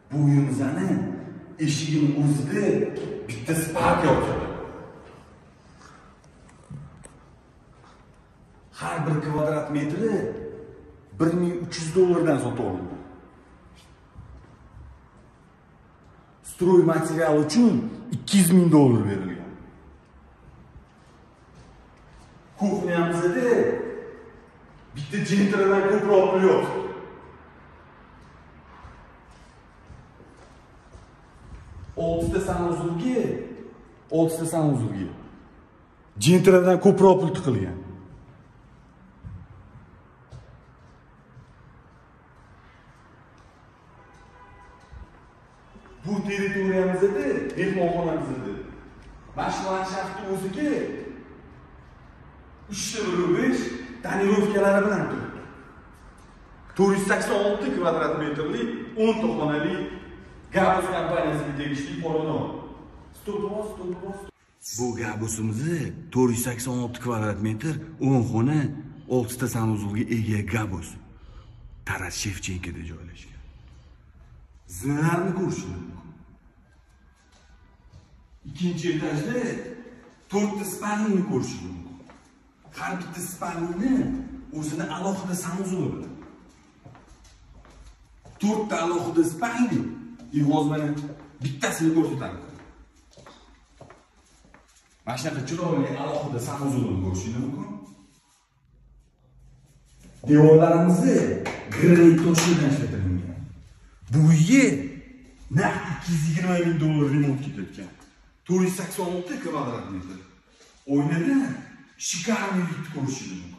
Bu uyimizni eshigini o'zida bitta spark yotibdi. Har bir kvadrat metri $1300 sotib olindi. Stroy material uchun $200,000 berilgan. Kuxnyamizda bitta jentradan ko'proq pul yotibdi. Oltita sanuzulga jentradan ko'proq pul tiqilgan. Bu territoriyamizda, mehmonxonamizda mashina landshaftni o'ziga 3.5 tonirovkalari bilan turibdi. 486 kvadrat metrli 10 ta xonali Gabus kompaniyasiga tegishli polonov. Bu Gabusimiz 486 kvadrat metr 10 xona 6 ta sanuzulga ega Gabus. Taras Shevchenkada joylashgan. Zinalarni ko'rish mumkin. İkinci etajda 4 ta spalnini ko'rish mumkin. Har bitta spalnini o'zini alohida sanuzuli bilan. 4 ta alohida spalni, hozir mana bittasini ko'rsataman. Mana shunaqa chiroyli alohida sanuzulni ko'rish mumkin. Devorlarimizni granit toshlardan ishlatilgan. Bu uyga naq $220,000 remont ketayotgan. 486 kvadrat metr. O'ynada shikarniy lift ko'rish mumkin.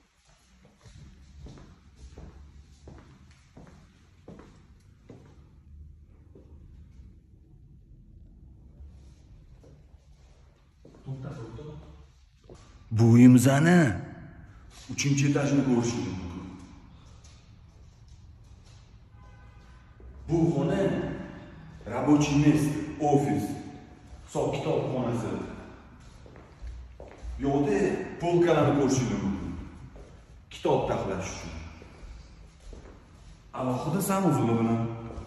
Bu uyimizni 3-etajini ko'rish mumkin. Bu xona рабочий место, ofis, hisob kitob xonasi. Yo'qda polkalarni ko'rish mumkin. Kitob taxlash uchun. Alohida sanuzuli bilan.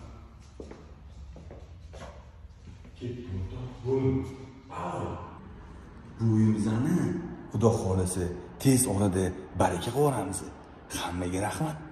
Bu uyimizni Xudo xolasa tez orada baraka qilamiz. Hammaga rahmat.